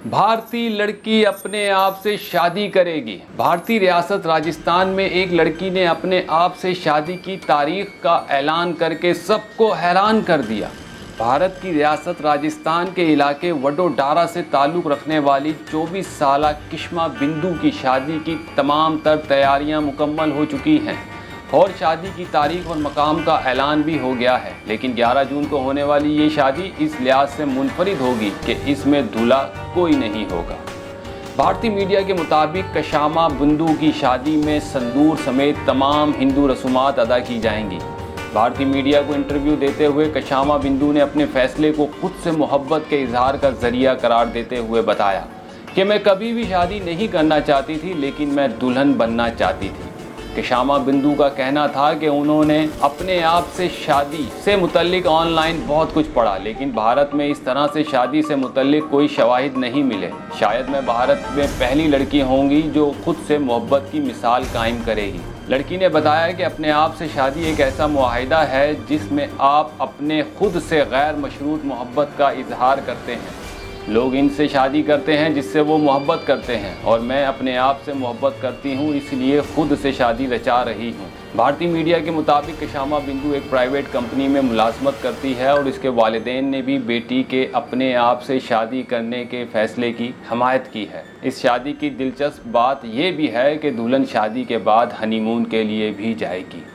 भारतीय लड़की अपने आप से शादी करेगी। भारतीय रियासत राजस्थान में एक लड़की ने अपने आप से शादी की तारीख का ऐलान करके सबको हैरान कर दिया। भारत की रियासत राजस्थान के इलाके वडोदरा से ताल्लुक़ रखने वाली 24 साला किस्मा बिंदु की शादी की तमाम तर तैयारियां मुकम्मल हो चुकी हैं और शादी की तारीख और मकाम का ऐलान भी हो गया है। लेकिन 11 जून को होने वाली ये शादी इस लिहाज से मुनफरिद होगी कि इसमें दूल्हा कोई नहीं होगा। भारतीय मीडिया के मुताबिक कशामा बिंदु की शादी में संदूर समेत तमाम हिंदू रसूमात अदा की जाएंगी। भारतीय मीडिया को इंटरव्यू देते हुए कशामा बिंदु ने अपने फैसले को खुद से मोहब्बत के इजहार का जरिया करार देते हुए बताया कि मैं कभी भी शादी नहीं करना चाहती थी, लेकिन मैं दुल्हन बनना चाहती थी। कशामा बिंदु का कहना था कि उन्होंने अपने आप से शादी से मुतल्लिक ऑनलाइन बहुत कुछ पढ़ा, लेकिन भारत में इस तरह से शादी से मुतल्लिक कोई शवाहिद नहीं मिले। शायद मैं भारत में पहली लड़की होंगी जो खुद से मोहब्बत की मिसाल कायम करेगी। लड़की ने बताया कि अपने आप से शादी एक ऐसा मुआहिदा है जिसमें आप अपने खुद से गैर मशरूत मोहब्बत का इजहार करते हैं। लोग इनसे शादी करते हैं जिससे वो मोहब्बत करते हैं, और मैं अपने आप से मोहब्बत करती हूँ, इसलिए खुद से शादी रचा रही हूँ। भारतीय मीडिया के मुताबिक कशामा बिंदु एक प्राइवेट कंपनी में मुलाजमत करती है और इसके वालिदैन ने भी बेटी के अपने आप से शादी करने के फैसले की हमायत की है। इस शादी की दिलचस्प बात यह भी है कि दुल्हन शादी के बाद हनीमून के लिए भी जाएगी।